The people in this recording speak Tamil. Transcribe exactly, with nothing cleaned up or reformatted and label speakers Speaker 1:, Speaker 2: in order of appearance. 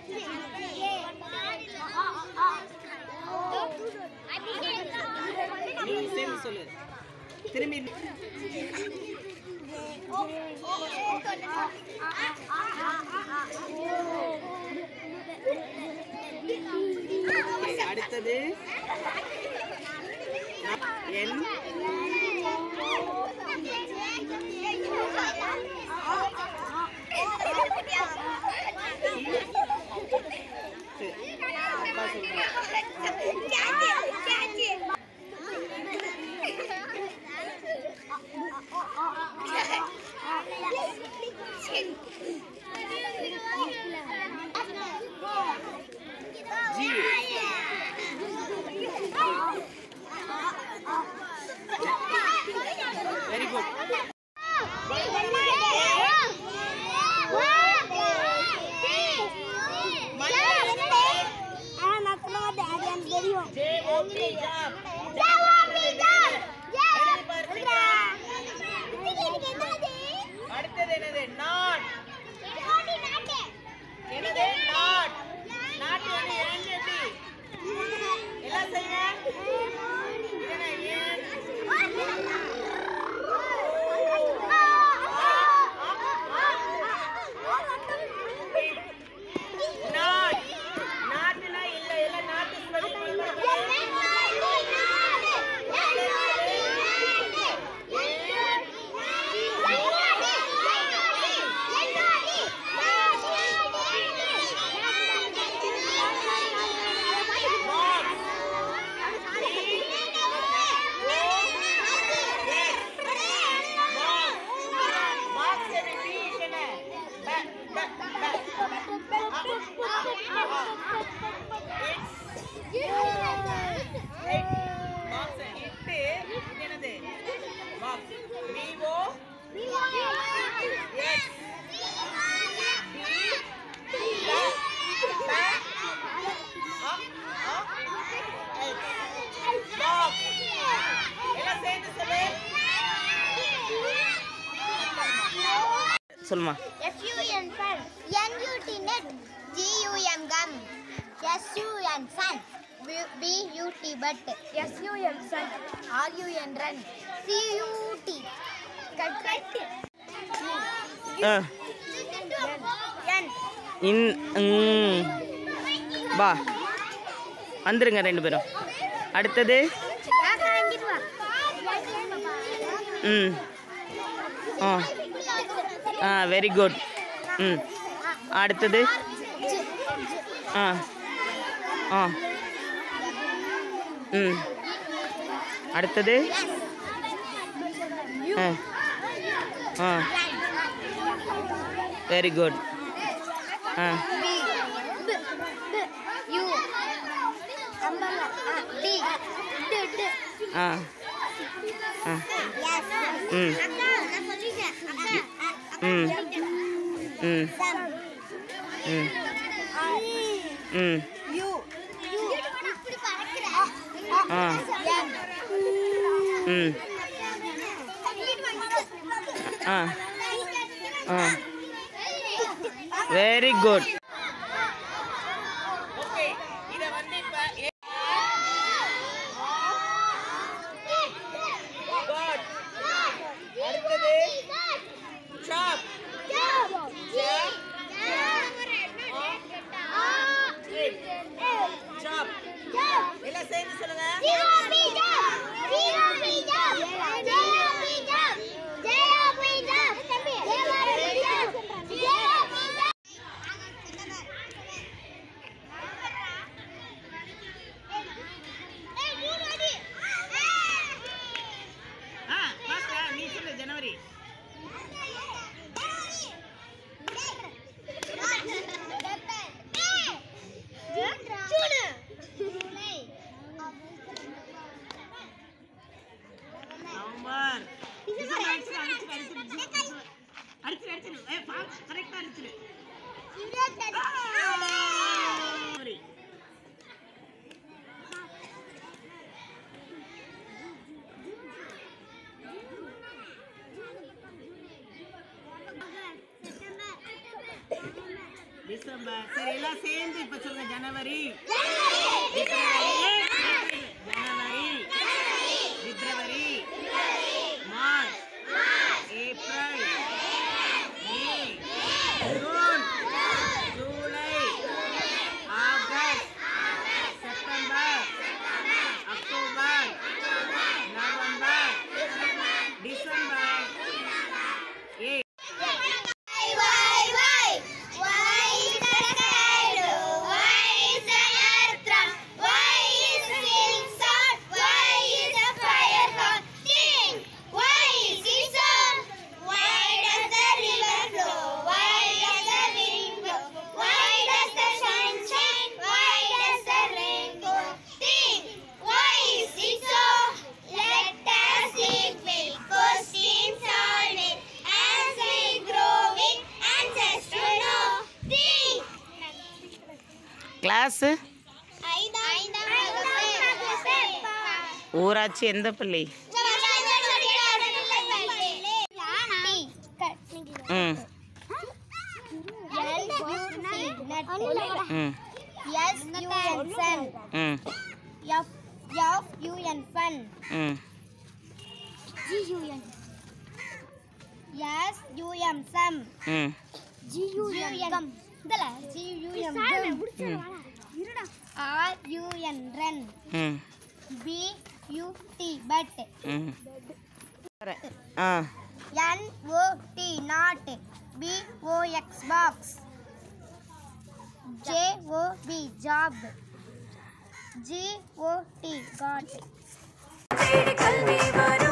Speaker 1: நீ சேர்ந்து சொல்லு திரும்பி அடுத்தது என் very good. அடுத்தது என்னது நாட் என்னது நாட் நாட் வந்து ஏன் எப்படி எல்லாம் செய்யுங்க இதென்ன ஏன் நாட் நாட்னா இல்ல இல்ல நாட் ஸ்பெல்லிங் சொல்லுமா
Speaker 2: F U N fun N U T net G U M gum S U N sun B U T but S U N sun R U N run C U T cut cut N
Speaker 1: இன் வா வந்துருங்க ரெண்டு பேரும் அடுத்தது ம் ஆ ஆ வெரி குட் ம் அடுத்தது ஆ ஆ ம் அடுத்தது ஆ ஆ வெரி குட் ஆ ஆ ஆ ம் ம் ம் ம் ம் ஆ ம் ஆ ஆ வெரி குட் ஓகே இத வந்து இப்ப God அடுத்தது chop chop எல்லாம் சேர்ந்து சொல்லுங்க ஜனவரி நவம்பர் அடிச்சு அடிச்சு கரெக்டா அடிச்சு டிசம்பர் டிசம்பர். சரி எல்லாம் சேர்ந்து இப்ப சொல்லுங்க. ஜனவரி, ஜனவரி, பிப்ரவரி, மார்ச், ஏப்ரல், மே, ஜூன், ஜூலை, ஆகஸ்ட், செப்டம்பர், அக்டோபர், நவம்பர், டிசம்பர். ஏ கிளாஸ் ஊராட்சி எந்த பள்ளி? ம்
Speaker 2: but N O T not, B O X box, J O B job, G O T got.